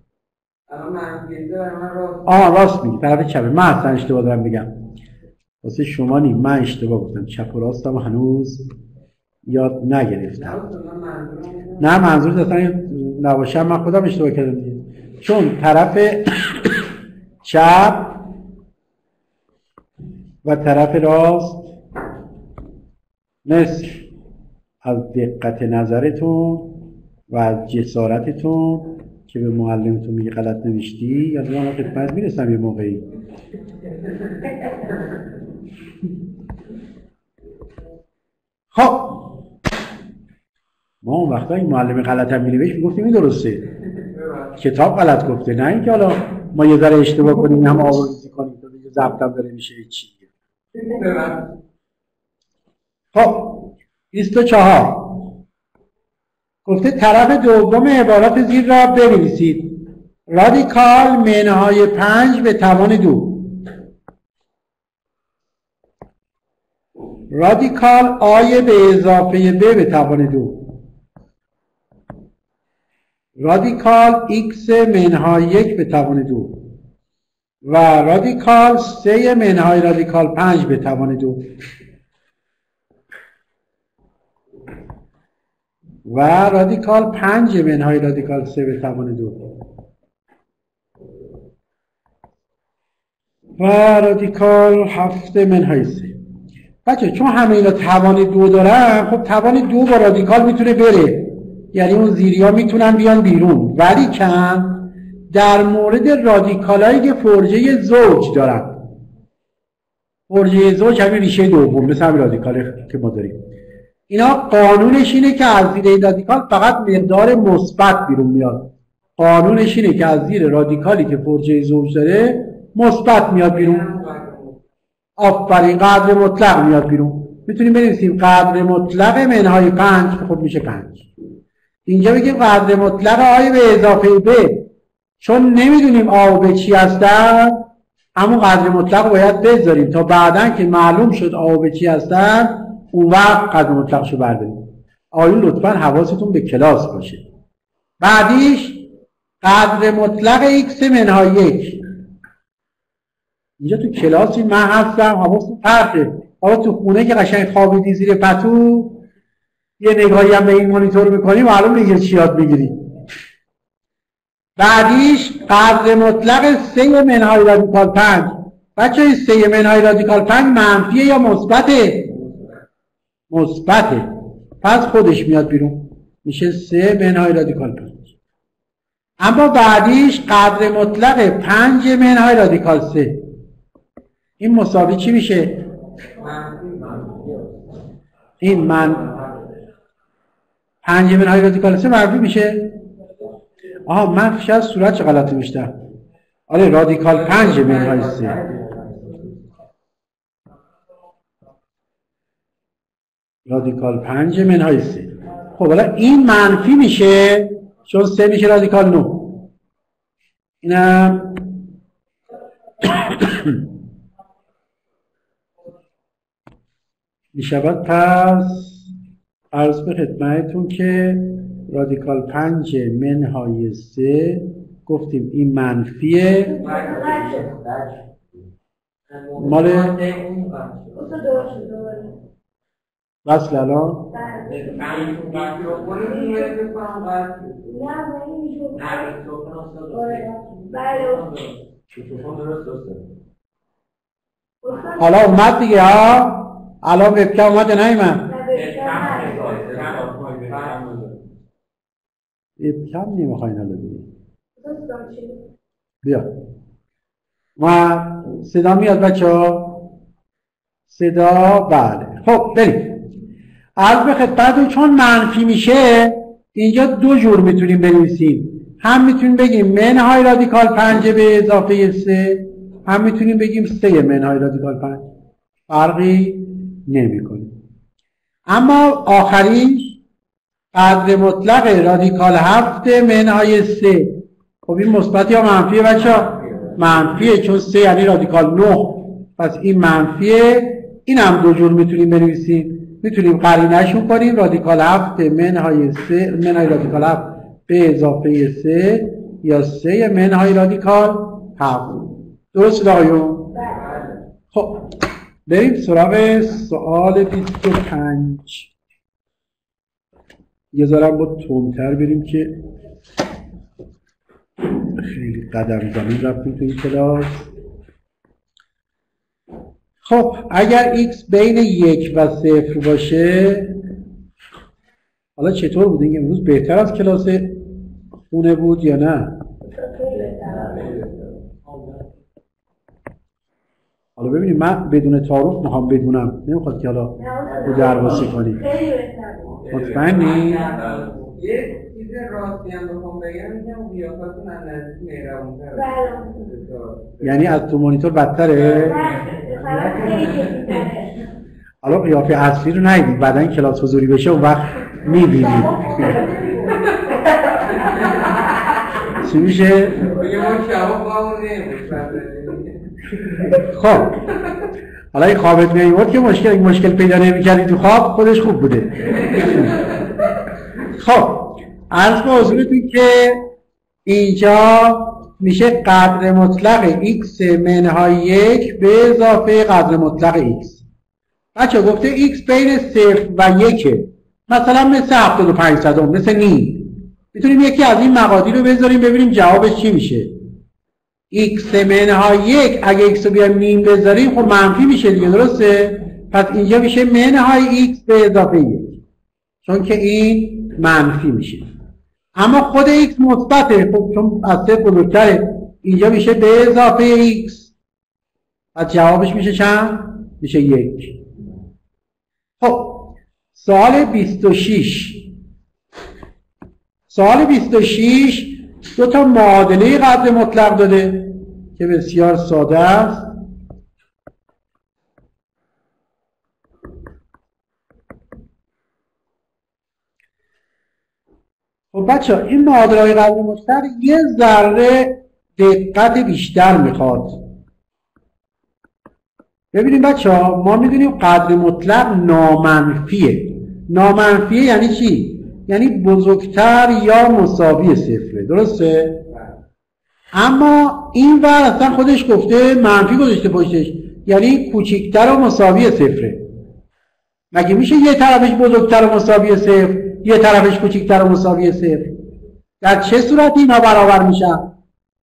راست میگی، طرف چپه. من اصلا اشتباه دارم بگم، واسه شما نیم، من اشتباه گفتم، چپ و راستم هنوز یاد نگرفتم. نه منظور اصلا نباشه، من خودم اشتباه کردم دیگه. چون طرف چپ و طرف راست مثل از دقت نظرتون و از جسارتتون که به معلمتون میگه غلط نوشتی، یا من خدمت میرسم یه موقعی. خب ما اون وقتا این معلم غلط هم مینوشت میگفتیم این درسته، کتاب غلط گفته، نه اینکه حالا ما یه ذره اشتباه کنیم هم آوردی کنیم تو دیگه ضبط هم داره میشه چی. خب 24 گفته طرف دوم عبارات زیر را بنویسید. رادیکال منهای 5 به توان 2. رادیکال آی به اضافه ب به توان 2. رادیکال x منهای 1 به توان 2 و رادیکال 3 منهای رادیکال 5 به توان 2 و رادیکال 5 منهای رادیکال 3 به توان 2 و رادیکال 7 منهای 3. بچه چون همه اینا توان 2 دارن، خب توان 2 با رادیکال میتونه بره، یعنی اون زیریا میتونن بیان بیرون، ولی کم در مورد رادیکالایی که فرجه زوج دارن. فرجه زوج همین ریشه دوم، مثل همین رادیکال که ما داریم. اینا قانونش اینه که از زیر این رادیکال فقط مقدار مثبت بیرون میاد. قانونش اینه که از زیر رادیکالی که فرجه زوج داره مثبت میاد بیرون. آفرین، قدر مطلق میاد بیرون. میتونیم بنویسیم قدر مطلق منهای 5 که خب میشه 5. اینجا بگیم قدر مطلق آی به اضافه ب، چون نمیدونیم آ و ب چی هستن، همون قدر مطلق باید بذاریم تا بعدن که معلوم شد آ و ب چی هستن اون وقت قدر مطلقشو برداریم. آیون لطفا حواستون به کلاس باشه. بعدیش قدر مطلق x منهای 1. اینجا تو کلاسی من هستم، حواستون پرته. آقا تو خونه که قشنگ خوابیدی زیر پتو یه نگاهی هم به این مانیتور میکنی معلوم دیگه چی یاد میگیری. بعدیش قدر مطلق 3 منهای رادیکال 5. بچه های 3 منهای رادیکال 5 منفیه یا مثبته؟ مثبته. پس خودش میاد بیرون، میشه 3 منهای رادیکال 5. اما بعدیش قدر مطلق 5 منهای رادیکال 3. این مساوی چی میشه؟ این 5 منهای رادیکال 3 منفی میشه؟ آها من شاید صورت چه غلطی میشتم. آره رادیکال 5 منهای 3. رادیکال 5 منهای 3. خب حالا این منفی میشه چون 3 میشه رادیکال 9. اینم میشود. پس عرض به خدمتتون که رادیکال 5 منهای 3 گفتیم این منفیه مال وصل الان حالا اومد دیگه ها. الان وبکم اومده نیومد. وبکم نمیخواین حالا دیگه. بیا و صدا میاد بچه‌ها؟ صدا بله. خب بریم. عرض به خدمتتون چون منفی میشه اینجا دو جور میتونیم بنویسیم. هم میتونیم بگیم منهای رادیکال 5 به اضافه 3، هم میتونیم بگیم 3 منهای رادیکال 5. فرقی نمیکنه. اما آخرین قدر مطلق رادیکال 7 منهای 3. خب این مثبت یا منفیه بچه‌ها؟ منفیه چون 3 یعنی رادیکال 9. پس این منفیه. این هم دو جور میتونیم بنویسیم. میتونیم قرینه‌شون کنیم رادیکال 7 منهای 3 منهای رادیکال 7 به اضافه 3 یا 3 منهای رادیکال 7. درست آقایون؟ خب بریم سراغ سوال 25. یه ذره با تندتر بریم که خیلی قدم زمین رفتیم تو این کلاس. خب اگر x بین 1 و 0 باشه، حالا چطور بود؟ این امروز بهتر از کلاس خونه بود یا نه؟ حالا ببینید من بدون تعارف میخوام بدونم، نمیخواد که حالا رو درواسی کنیم. مطمئنی؟ یه چیز راستی هم بخوام بگم میگم قیافتون از نزدیک مهربون‌تره. یعنی از تو مانیتور بدتره؟ حالا قیافه اصلی رو ندیدید، بعدا این کلاس حضوری بشه اون وقت میبینید. چی میشه؟ خب حالا این خوابت نمیورد که مشکل پیدا نمی‌کردی تو خواب، خودش خوب بوده. خب عرض به حضورتون که اینجا میشه قدر مطلق x منهای 1 به اضافه قدر مطلق x. بچه گفته x بین 0 و 1 مثلا مثل 75 مثل نیم. میتونیم یکی از این مقادیر رو بذاریم ببینیم جوابش چی میشه. x منهای 1 اگه x رو بیایم نیم بذاریم خب منفی میشه دیگه، درسته؟ پس اینجا میشه منهای x به اضافه 1 چون که این منفی میشه. اما خود x مثبته، خب چون از 0 بزرگتره اینجا میشه به اضافه x. پس جوابش میشه چند؟ میشه 1. خب سوال 26. سوال 26 دو تا معادله قدر مطلق داده که بسیار ساده است. خب بچه این معادله قدر مطلق یه ذره دقت بیشتر میخواد. ببینیم بچه ها ما میدونیم قدر مطلق نامنفیه. نامنفیه یعنی چی؟ یعنی بزرگتر یا مساوی صفره، درسته؟ اما این ور اصلا خودش گفته منفی گذاشته پشتش، یعنی کوچکتر و مساوی صفره. مگه میشه یه طرفش بزرگتر و مساوی صفر یه طرفش کوچکتر و مساوی صفر؟ در چه صورت اینا برابر میشن؟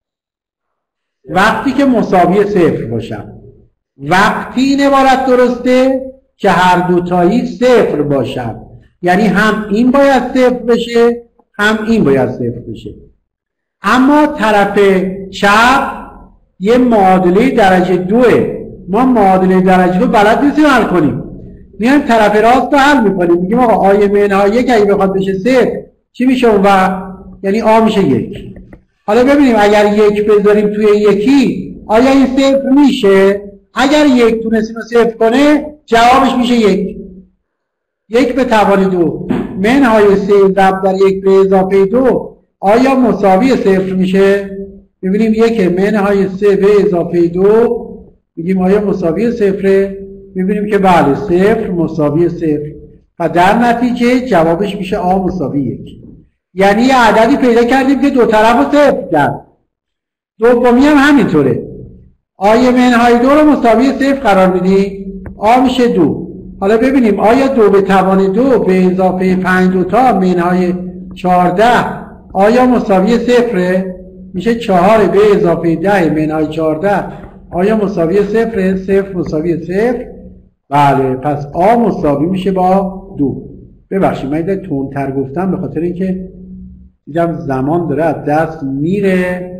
وقتی که مساوی صفر باشن. وقتی این عبارت درسته که هر دوتایی صفر باشن، یعنی هم این باید صفر بشه هم این باید صفر بشه. اما طرف چپ یه معادله درجه 2. ما معادله درجه 2 بلد نیستیم حل کنیم. میایم طرف راست رو حل میکنیم، میگیم آقا آی منهای 1 اگه بخواد بشه 0 چی میشه اون وقت؟ یعنی آ میشه 1. حالا ببینیم اگر 1 بذاریم توی یکی آیا این 0 میشه؟ اگر 1 تونستیم رو 0 کنه جوابش میشه 1. 1 به توان 2 منهای 3 ضرب در 1 به اضافه 2 آیا مساوی 0 میشه؟ ببینیم 1 منهای 3 به اضافه 2 میگیم آیا مساوی 0؟ میبینیم که بله 0 مساوی 0 و در نتیجه جوابش میشه آ مساوی 1. یعنی یه عددی پیدا کردیم که دو طرف رو 0 کرد. دومی هم همینطوره. آی منهای 2 رو مساوی 0 قرار میدیم آ میشه 2. حالا ببینیم آیا 2 به توان 2 به اضافه 5 دوتا منهای 14 آیا مساوی 0؟ میشه 4 به اضافه 10 منهای 14 آیا مساوی 0؟ 0 مساوی 0. بله پس آ مساوی میشه با 2. ببخشید من یه تندتر گفتم به خاطر اینکه دیدم زمان داره از دست میره.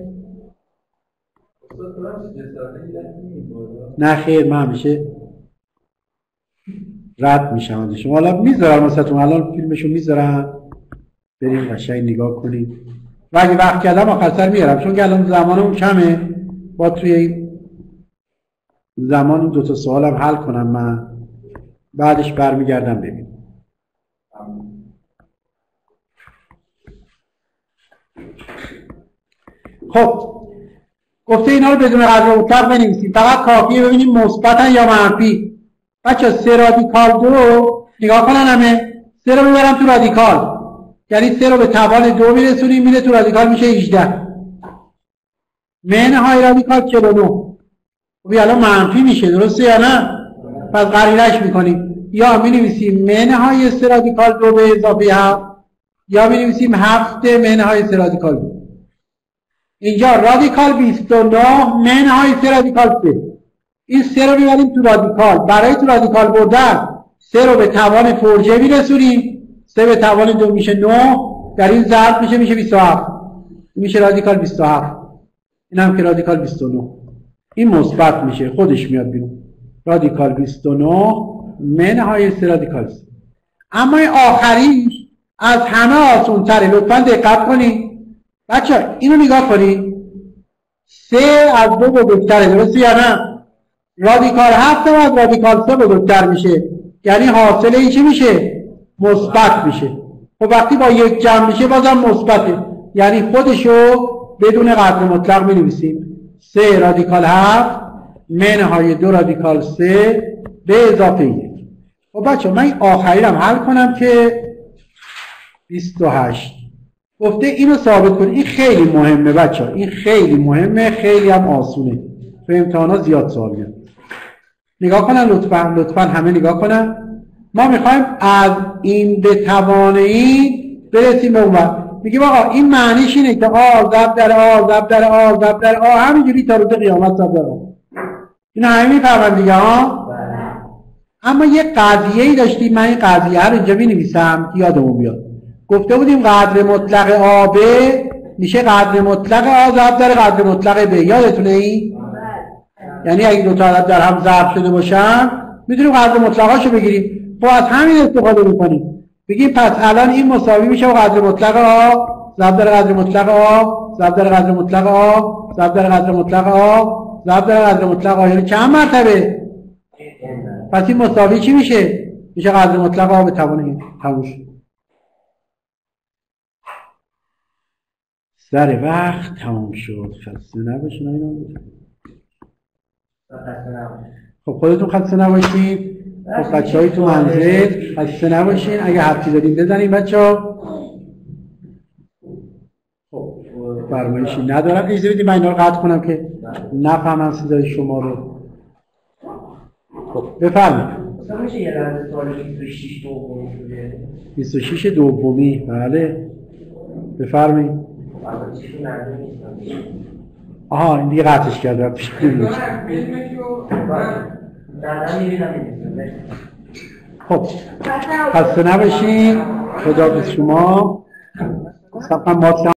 نه خیر من همیشه رد میشم از شما. حالا میذارم واسهتون، الان فیلمشو میذارم بریم قشنگ نگاه کنید و اگه وقت کردم آخر سر میارم چون که الان زمانمون کمه. با توی زمان این 2 تا سوالم حل کنم من بعدش برمیگردم ببینم. خب گفته اینا رو بدون قدر مطلق بنویسید. فقط کافیه ببینیم مثبتن یا منفی. بچه 3 رادیکال 2 نگاه کنن همه 3 رو میبرم تو رادیکال یعنی 3 رو به توان 2 میرسونیم میره تو رادیکال میشه 18. منهای رادیکال 49. خب الان منفی میشه درسته یا نه؟ پس قرینش میکنیم یا مینویسیم منهای 3 رادیکال 2 به اضافه 7 یا مینویسیم 7 منهای 3 رادیکال 2. اینجا رادیکال 29 منهای 3 رادیکال 3. این 3 رو میبریم تو رادیکال. برای تو رادیکال بردن 3 رو به توان فرجه میرسونیم 3 به توان 2 میشه 9 در این ضرب میشه 27 میشه رادیکال 27. این هم که رادیکال 29 این مثبت میشه خودش میاد بیرون رادیکال 29 منهای 3 رادیکال 3. اما این آخریش از همه آسان تره. لطفا دقت کنید بچه اینو نگاه کنید 3 از 2 بزرگتره درسته یا نه؟ رادیکال 7 از رادیکال 3 بزرگتر میشه یعنی حاصل این چی میشه؟ مثبت میشه. خب وقتی با 1 جمع میشه بازم مثبته یعنی خودشو بدون قدر مطلق مینویسیم 3 رادیکال 7 منهای 2 رادیکال 3 به اضافه 1. خب بچه من این آخری هم حل کنم که 28. گفته اینو ثابت کنید. این خیلی مهمه بچه، این خیلی مهمه، خیلی هم آسونه، تو امتحانات زیاد سوال میاد. نگاه کنن لطفا همه نگاه کنن. ما میخوایم از این به توان این برسیم به اون وقت. میگیم آقا این معنیش اینه که آ ضرب در آ ضرب در آ ضرب در آ همینجوری تا روز قیامت ضرب در آ. این همه میفهمن دیگه ها؟ اما یه قضیه‌ای داشتیم، من این قضیه رو اینجا می‌نویسم که یادمون بیاد. گفته بودیم قدر مطلق آ ب میشه قدر مطلق آ ضرب در قدر مطلق ب. یادتونه این؟ یعنی اگه دو تا عدد در هم ضرب شده باشن میتونیم قدر مطلقاشو بگیریم. خب از همین استفاده می‌کنیم. بگیم پس الان این مساوی میشه با قدر مطلق آ ضرب در قدر مطلق آ ضرب در قدر مطلق آ ضرب در قدر مطلق آ ضرب در قدر مطلق آ. یعنی چند مرتبه؟ پس این مساوی چی میشه؟ میشه قدر مطلق آ به توان این. تموم شد. سر وقت تمام شد. خسته نباشید. خب خودتون خسته نباشید. خب بچه‌های تو منزل خسته نباشین. اگه حرفی دارین بزنین بچه‌ها. خب فرمایشی ندارم. اجازه بدید من اینا رو قطع کنم که نفهمم صدای شما رو. خب بفرمایید. مثلا میشه یه لحظه سوال 26 دومی شده؟ 26 دومی بله. بفرمایید. آها این دیگه قطعش کردم. خب خسته نباشین. خدا به شما.